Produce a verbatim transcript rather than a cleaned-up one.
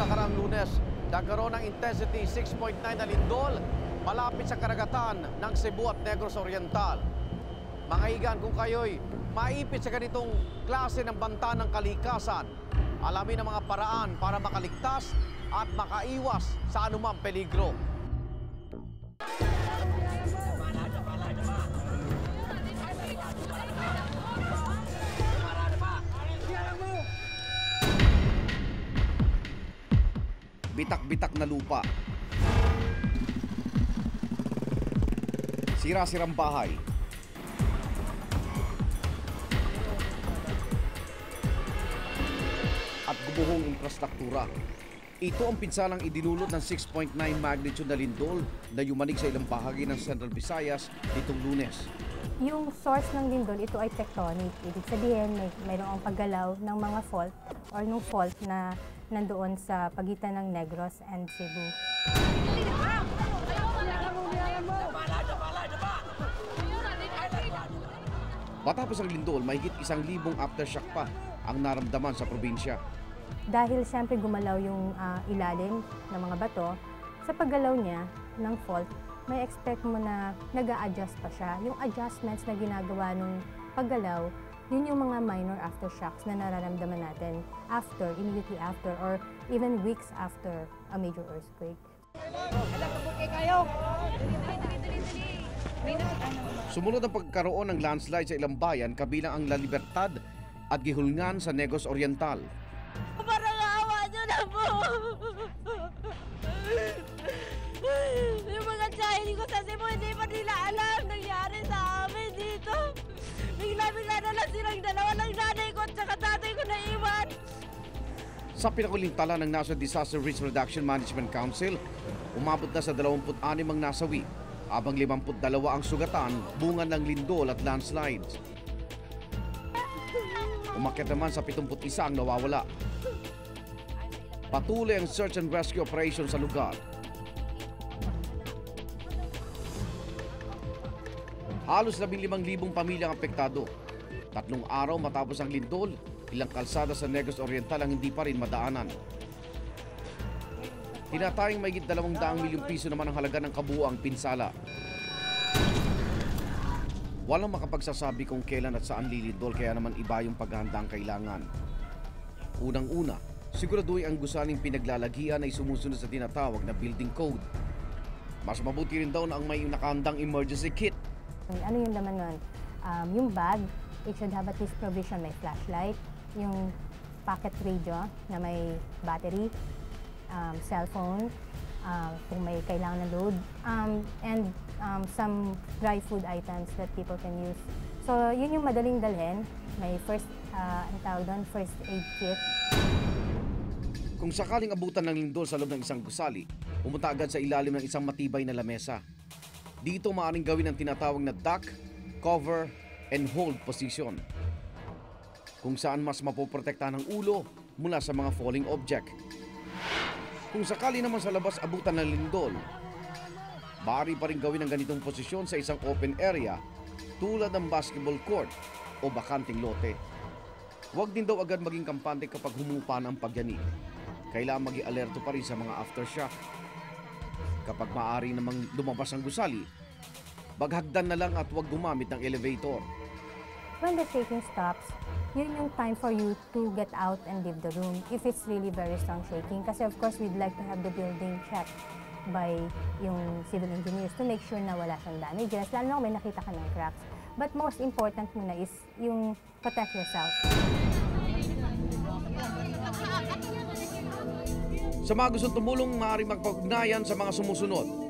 nakaraang Lunes, nagkaroon ng intensity six point nine na lindol malapit sa karagatan ng Cebu at Negros Oriental. Mga higan, kung kayo'y maipit sa ganitong klase ng banta ng kalikasan, alamin ang mga paraan para makaligtas at makaiwas sa anumang peligro. Bitak-bitak na lupa. Sira-sirang bahay. At gubuhong infrastruktura. Ito ang pinsalang idinulot ng six point nine magnitude na lindol na yumanig sa ilang bahagi ng Central Visayas nitong Lunes. Yung source ng lindol, ito ay tectonic. Ibig sabihin, may mayroong paggalaw ng mga fault or ng fault na nandoon sa pagitan ng Negros and Cebu. Matapos ang lindol, mahigit isang libong aftershock pa ang naramdaman sa probinsya. Dahil siyempre gumalaw yung uh, ilalim ng mga bato, sa paggalaw niya ng fault, may expect mo na nag-a-adjust pa siya. Yung adjustments na ginagawa nung paggalaw, yun yung mga minor aftershocks na nararamdaman natin after, immediately after, or even weeks after a major earthquake. Sumunod ang pagkaroon ng landslide sa ilang bayan kabilang ang La Libertad at Gihulngan sa Negros Oriental. Parang awa nyo na po! Yung mga child ko sa Cebu, hindi pa nila alam nangyari sa amin dito. Bigla-bigla na lang silang dalawa ng nanay ko at saka tatay ko na iwan. Sa pinakuling tala ng National Disaster Risk Reduction Management Council, umabot na sa dalawampu't anim ang nasawi, habang limampu't dalawa ang sugatan, bunga ng lindol at landslides. Umakyat naman sa pitungput isa ang nawawala. Patuloy ang search and rescue operation sa lugar. Halos labing limang libong pamilyang apektado. Tatlong araw matapos ang lindol, ilang kalsada sa Negros Oriental ang hindi pa rin madaanan. Tinatayang mahigit dalawang daang milyong piso naman ang halaga ng kabuuang pinsala. Walang makapagsasabi kung kailan at saan lilindol, kaya naman iba yung paghahanda ang kailangan. Unang-una, siguraduhin ang gusaling pinaglalagian ay sumusunod sa tinatawag na building code. Mas mabuti rin daw na ang may nakahandang emergency kit. Ano yung laman nun? Um, yung bag, it should have at least provision, may flashlight, yung pocket radio na may battery, um, cellphone, uh, kung may kailangan na load, um, and um, some dry food items that people can use. So yun yung madaling dalhin, may first, uh, ang tawag doon, first aid kit. Kung sakaling abutan ng lindol sa loob ng isang gusali, pumunta agad sa ilalim ng isang matibay na lamesa. Dito maaaring gawin ang tinatawag na duck, cover, and hold position, kung saan mas mapoprotektahan ang ulo mula sa mga falling object. Kung sakali naman sa labas abutan ng lindol, maaari pa rin gawin ang ganitong posisyon sa isang open area tulad ng basketball court o bakanting lote. Huwag din daw agad maging kampante kapag humupa na ang pagyanig. Kailangan maging alerto pa rin sa mga aftershock. Kapag maaari namang lumabas ang gusali, baghagdan na lang at huwag gumamit ng elevator. When the shaking stops, yun yung time for you to get out and leave the room if it's really very strong shaking. Kasi of course, we'd like to have the building checked by yung civil engineers to make sure na wala siyang damages, lalo na kung may nakita ka ng cracks. But most important muna is yung protect yourself. Sa mga gustong tumulong, maaari magpag-ugnayan sa mga sumusunod.